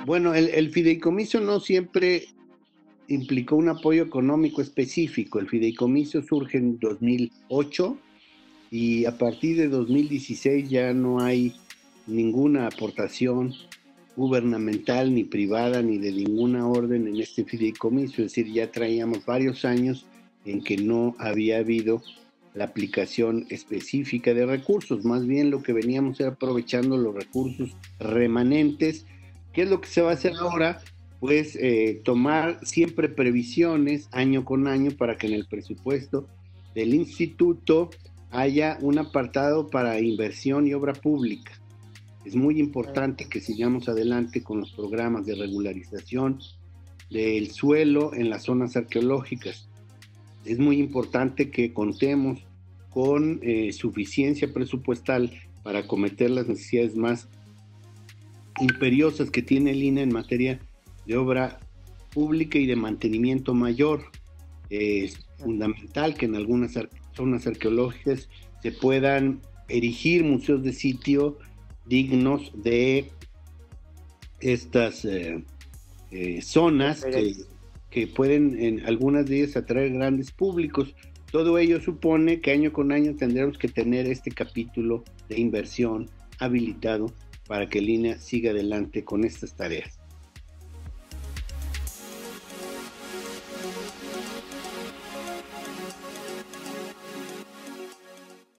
Bueno, el fideicomiso no siempre implicó un apoyo económico específico. El fideicomiso surge en 2008 y a partir de 2016 ya no hay ninguna aportación gubernamental ni privada ni de ninguna orden en este fideicomiso. Es decir, ya traíamos varios años en que no había habido la aplicación específica de recursos. Más bien lo que veníamos era aprovechando los recursos remanentes. ¿Qué es lo que se va a hacer ahora? Pues tomar siempre previsiones año con año para que en el presupuesto del instituto haya un apartado para inversión y obra pública. Es muy importante que sigamos adelante con los programas de regularización del suelo en las zonas arqueológicas. Es muy importante que contemos con suficiencia presupuestal para acometer las necesidades más imperiosas que tiene el INAH en materia de obra pública y de mantenimiento mayor. Es fundamental que en algunas zonas arqueológicas se puedan erigir museos de sitio dignos de estas zonas que pueden en algunas de ellas atraer grandes públicos. Todo ello supone que año con año tendremos que tener este capítulo de inversión habilitado para que el INAH siga adelante con estas tareas.